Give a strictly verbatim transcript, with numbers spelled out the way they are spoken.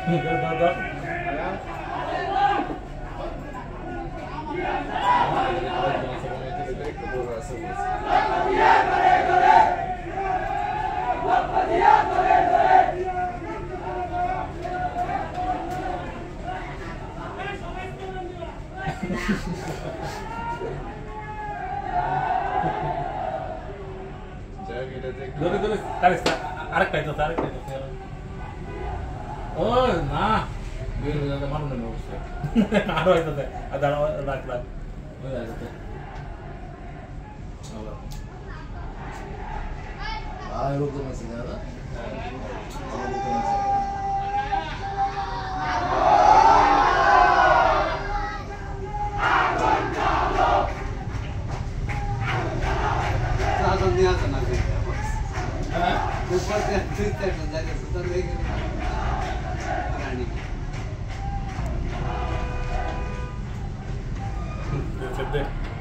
ধর ধর ধরে ধরে তারে আরেকটাই তো আরেকটাই তো ও না বের হয়ে যাবে মারুন না অবশ্যই আরো হয়তো দে আর দাঁড়াও রাখ রাখ ওই আছে চলো আর রুকো না সিনারা ऊपर से अच्छी तरह समझा के सुतर नहीं रानी